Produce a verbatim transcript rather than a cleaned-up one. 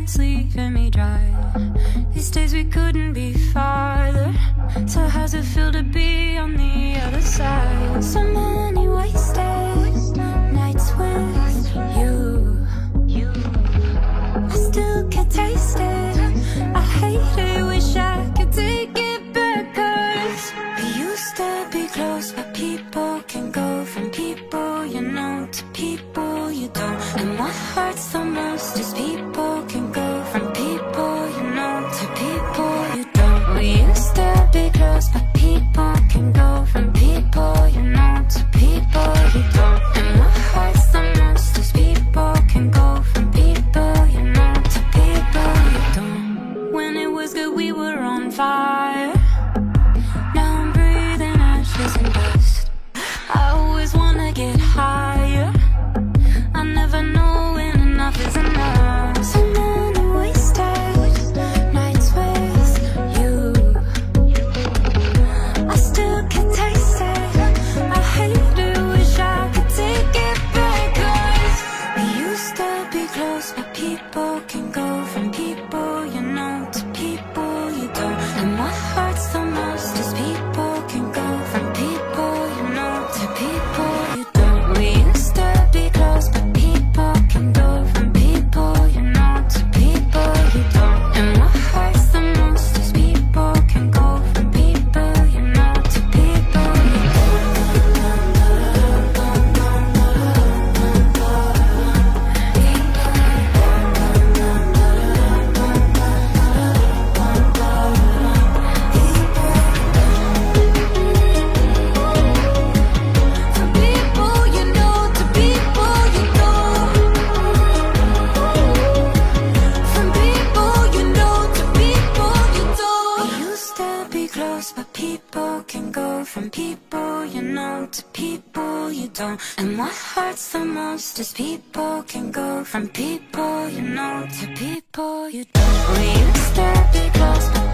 it's leaving me dry. These days we couldn't be farther. So how's it feel to be on the other side? So many wasted nights with you. You. I still can taste it. I hate it, wish I could take it back. Cause we used to be close, but people can go from people you know to people you don't. And what hurts the most is people can go from people you know to people you don't. We used to be close, but people can go from people you know to people you don't. And what hurts the most is people can go from people you know to people you don't. When it was good we were on fire. Now I'm breathing ashes and dust. I always wanna get higher. I never know when enough is enough. So many wasted nights with you. I still can taste it. I hate it, wish I could take it back. Cause we used to be close, but people can go from people you know to people you don't. And what hurts the most is people can go from people you know to people you don't. We used to be close, but people can go from people you know to people you don't. And what hurts the most is people can go from people you know to people you From people you know to people you don't. From people you know to people you don't. We used to be close, but people can go from people you know to people you don't. And what hurts the most is people can go from people you know to people you don't. We used to be close, but